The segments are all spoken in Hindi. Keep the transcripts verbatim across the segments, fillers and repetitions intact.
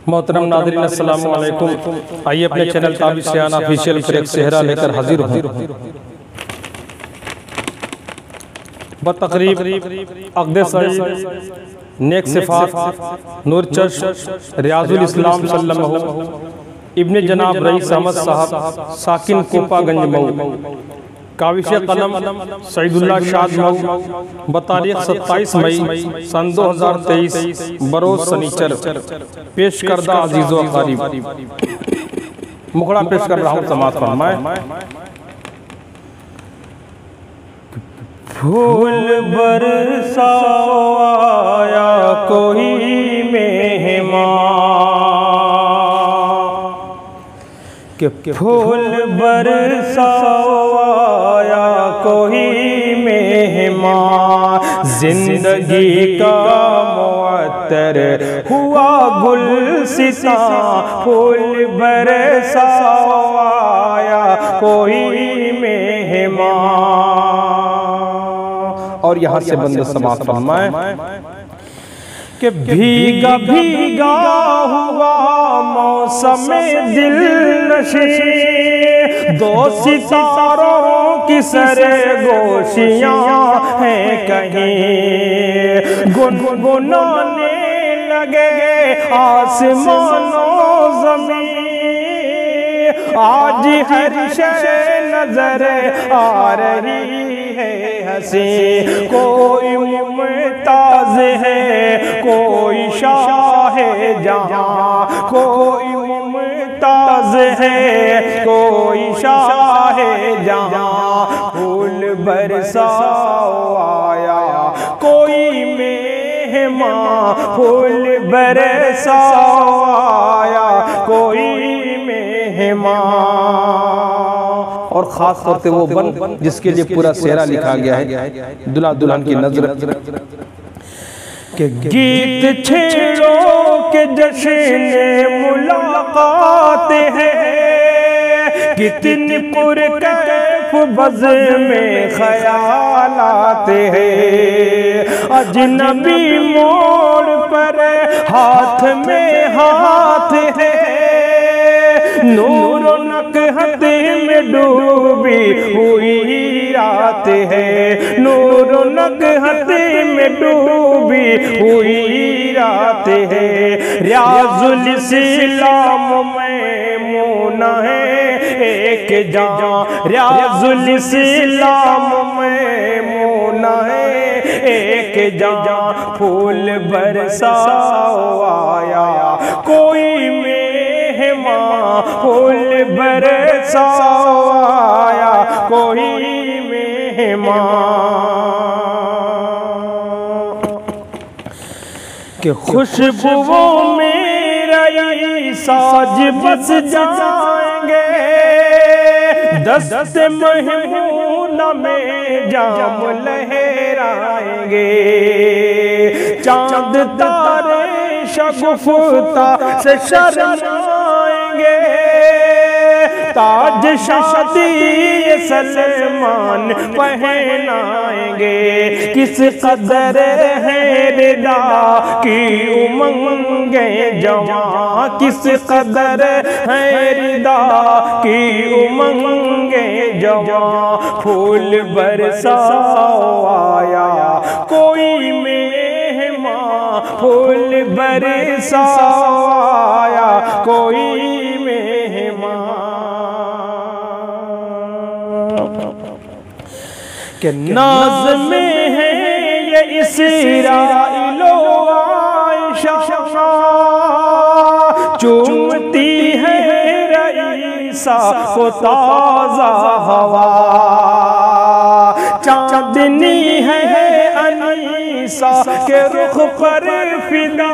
मोहतरम नाज़रीन अस्सलामु अलैकुम। आइए अपने चैनल ताबीर सियाना ऑफिशियल पर एक सेहरा लेकर हाजिर हूँ। बतकरीब अक़द सईद, नेक सिफ़ात, नूर चश्म, रियाजुल इस्लाम सल्लल्लाहु इब्ने जनाब रईस अहमद साहब साकिन कोपागंज मऊ, काविश कलम सईदुल्लाह शाद मऊ, बतारीख सत्ताईस मई सन दो हज़ार तेईस बरोज सनीचर। पेश करदा अजीज़ो अक़ारीब, मुखड़ा पेश कर रहा हूँ, समाअत फरमाएं। फूल बरसाओ आया कोई मेहमान, के फूल बरसाओ आया कोई मेहमान, जिंदगी का मुअत्तर हुआ गुलसिता, फूल बरसाओ आया कोई मेहमान। और यहाँ से बंदे समाअत फरमाएं कि भीगा भीगा हुआ मौसम दिल नशी, दो सितारों की सरगोशियां हैं कहीं, गुनगुनाने लगे आसमानो ज़मीन, आज हर शय नजर आ रही है हंसी, कोई मुमताज है कोई शाह जहां, कोई मुमताज है कोई शाह जहां, फूल बरसाओ आया कोई मेहमान, फूल बरसाओ आया कोई मेहमान। और खास तौर से वो बन जिसके लिए पूरा सेहरा लिखा गया है, दुल्हा दुल्हन की नजर के गीत छेड़ो के जश्न मुलाकात है, कितनी पुरकैफ बज़्म में ख्याल आते हैं, अजनबी मोड़ पर हाथ में हाथ है, नूर नकहत में डूबी हुई रात है, नूर नकहत में डूबी हुई रात है, रियाजुल इस्लाम में मूना है एक जान, रियाजुल इस्लाम में मूना है एक जान, फूल बरसाओ आया कोई मेहमान, फूल बरसाओ आया कोई मेहमान, के खुशबुओं में रई साज बस जाएंगे, दस्त महमूना में जाम लहराएंगे, चांद तारे शगुफ्ता से शर्माएंगे, ताज शादी सलमान पहनाएंगे, किस कदर है रिदा की उमंगे जवां, किस कदर है रिदा की उमंगे जवां, फूल बरसाओ आया कोई मेहमान, फूल बरसाओ आया कोई मेहमान, के नाज़ में है ये इसराइलो आयशा, चूमती है रईसा को ताज़ा हवा, चांदनी है अनीसा के रुख पर फिदा,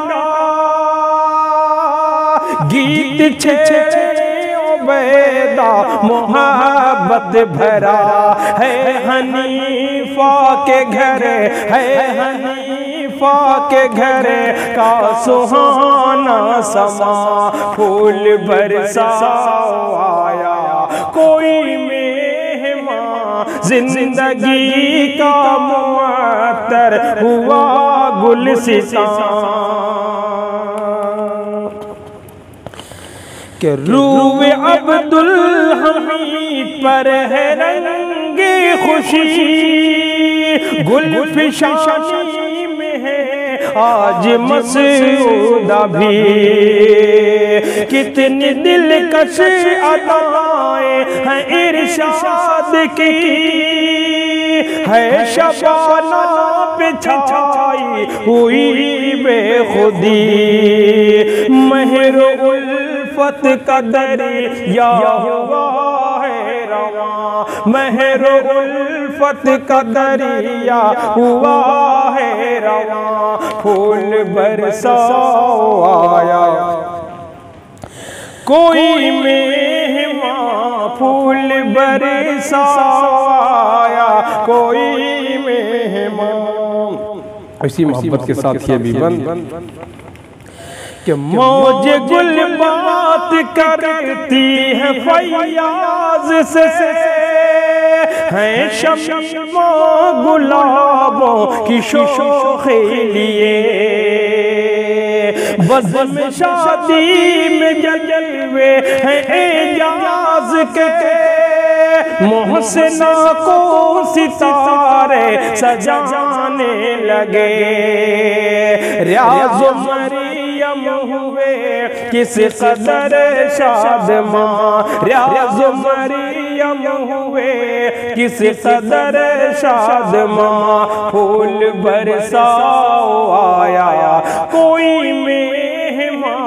गीत छे बेदा मोहब्बत भरा है हनीफा के घर, है हनीफा के घर का सुहाना समा, फूल बरसाओ आया कोई मेहमान, जिंदगी का मुअत्तर हुआ गुलसिता। कि रूह अब्दुल हमीद पर है रंगे खुशी, गुलफिशानी में है आज मसूदा भी। कितनी दिलकश अदाएं हैं इरशाद की, है शबाना पे छाई हुई बेखुदी। महर उल्फत का दरिया हुआ है रवां, महर उल्फत का दरिया हुआ है रवां। फूल बरसाओ आया कोई मेहमान, फूल बरसाओ आया कोई मेहमान। इसी मोहब्बत के साथ ये भी बंद कि मौज गुल बात करती है फैयाज से, है शम्मा गुलाबों की शोखे लिए। बज़्म शादी में जलवे हैं एजाज के, मोहसिना को सितारे सजाने लगे। रियाज़ मरियम हुए किस कदर शादमां, रियाज़ मरियम हुए किस कदर शादमां। फूल बरसाओ आया कोई मेहमान,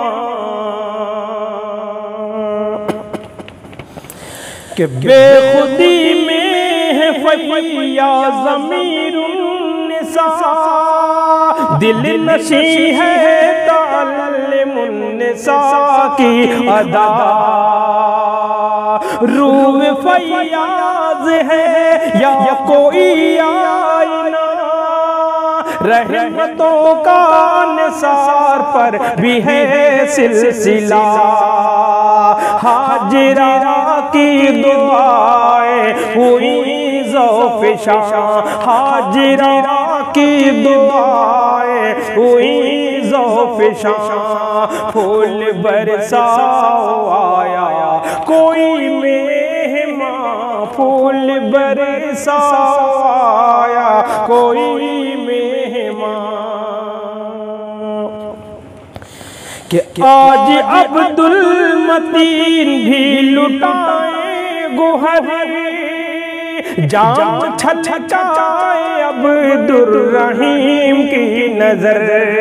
कि बेखुदी में है फैया ज़मीरुन निसा, दिल नशी है ताल्लुमुन निसा की अदा। रूह फैयाज है या कोई आईना, रहमतों का निसार पर भी है सिलसिला। हाजिरा की दुआएं हुई ज़ौफ़िशा, हाजिरा की दुआएं हुई ज़ौफ़िशा। फूल बरसाओ आया कोई मेहमान, फूल बरसाओ आया कोई मेहमान। कि आज अब्दुल मतीन भी लुटाए गुहर, जान छलकाए अब्दुल रहीम की नजर।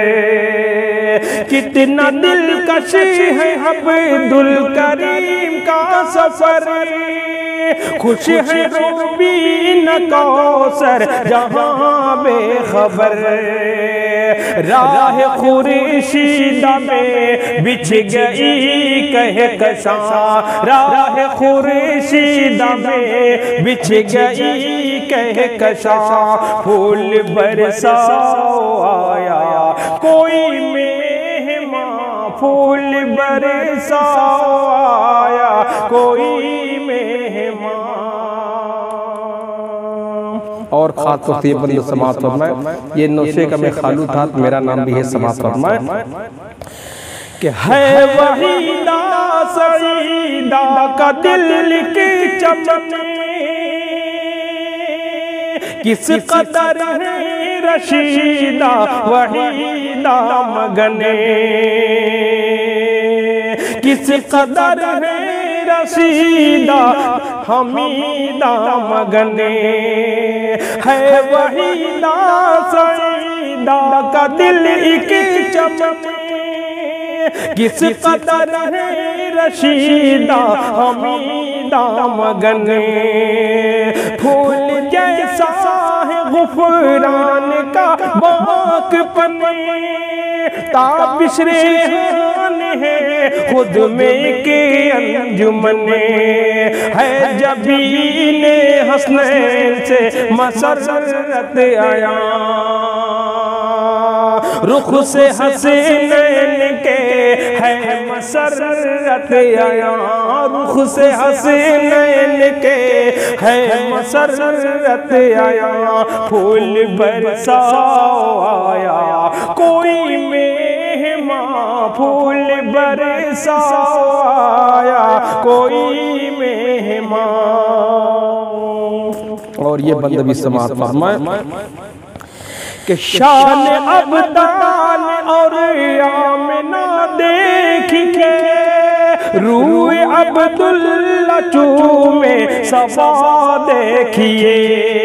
कितना दिलकश है अब्दुल करीम का सफर, खुश है रूबीन कौसर जहां बेखबर। राह खुर्शीदा में बिछ गई कहकशां, राह खुर्शीदा में बिछ गई कहकशां। फूल बरसाओ आया कोई मेहमान, फूल बरसाओ आया कोई मेहमान। और खास तौर से ये बंद समात फरमाए, ये नौशे का मैं खालू था, मेरा नाम भी है समात फरमाए। कि है वहीदा सईदा का दिल की चमने, किस कदर है रशीदा वहीदा मगने। किस कदर है रशीदा हमीदा मगने, है वहीदा सईदा का दिल की चमने। किस कदर है रशीदा हमीदा मगने। फूल जैसा है गुफरान का बाकपन, ताबिश रेहान है खुद में के अंजुमन। है जबीने हसनैन से मसरत आया, रुख से हसीनैन के है मसरत आया। रुख से हसीनैन के है मसरत आया। फूल बरसाओ आया कोई मेहमान, फूल बरसाया कोई मेहमान। और ये बंद भी समात फरमाए कि शान अब्दाल और आमना देखिए रूए अब्दुल्ला चूमे सफा देखिए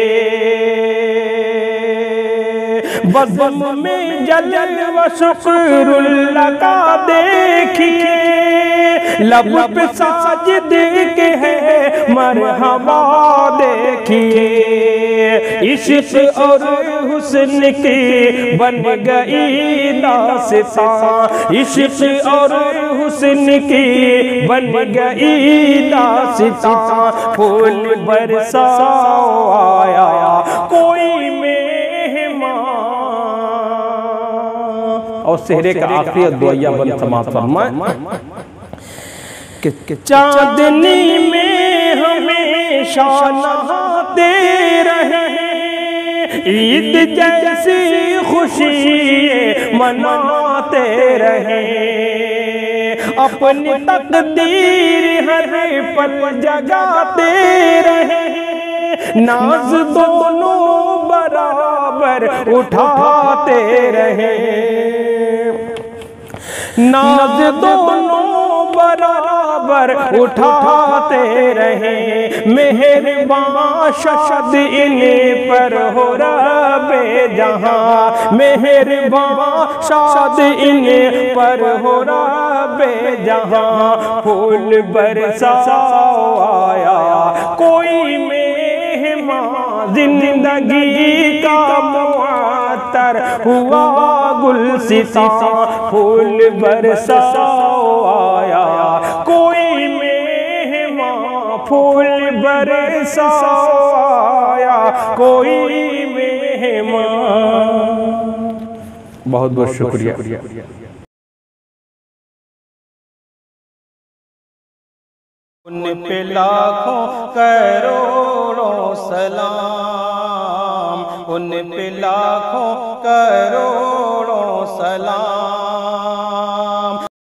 बज़्म में जलल व शुक्रुल्लाह का देखिए लब पे साजिद के है मरहबा देखिए इश्क और हुस्न की बन गई दास्तां इश्क और हुस्न की बन गई दास्तां फूल बरसाओ आया कोई और सेहरे का आखिरी दुआया बन समात फरमाए कि चांदनी में हमेशा नहाते रहे ईद जैसी खुशी मनाते रहे अपनी तकदीर हर पल जगाते रहे नाज दोनों बराबर उठाते रहे नाज दोनों बराबर उठाते रहे मेहरबान शद इन पर हो रबे जहां मेहरबान शाद इन पर हो रबे जहां फूल बरसाओ आया कोई मेहमान जिंदगी का मुअत्तर हुआ गुलसिता फूल बरसाओ आया कोई मेहमान फूल बरसाओ आया कोई मेहमान। बहुत बहुत शुक्रिया। उन पे लाखों करोड़ों सलाम उन पे लाखों करोड़ों सलाम